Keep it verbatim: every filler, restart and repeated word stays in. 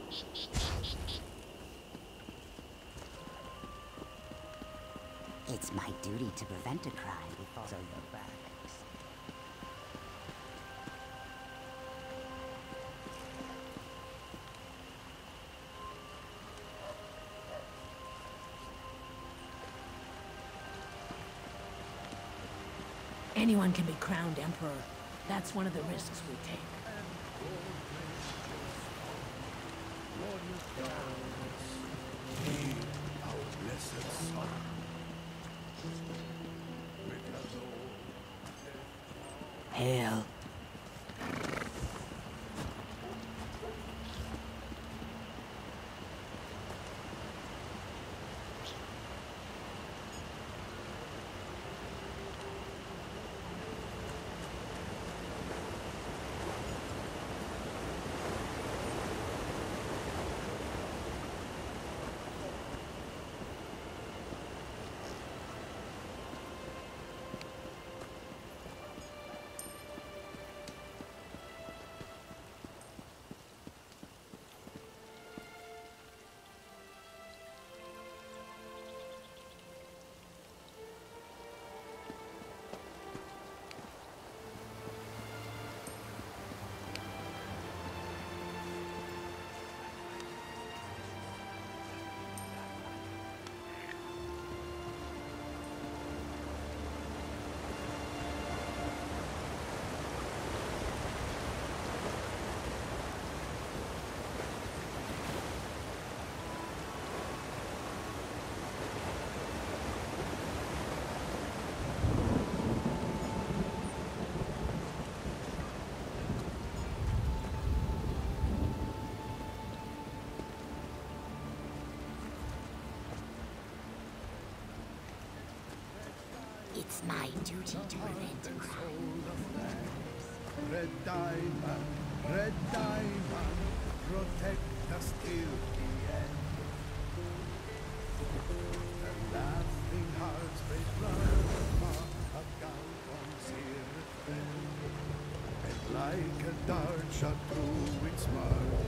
It's my duty to prevent a crime before so your back. Anyone can be crowned emperor. That's one of the risks we take. Our blessed son. Hail. It's my duty to prevent a crime. Red diamond, red diamond, protect us till the end. The laughing hearts break plasma, a Galvan's here friend. And like a dart shot through its mark,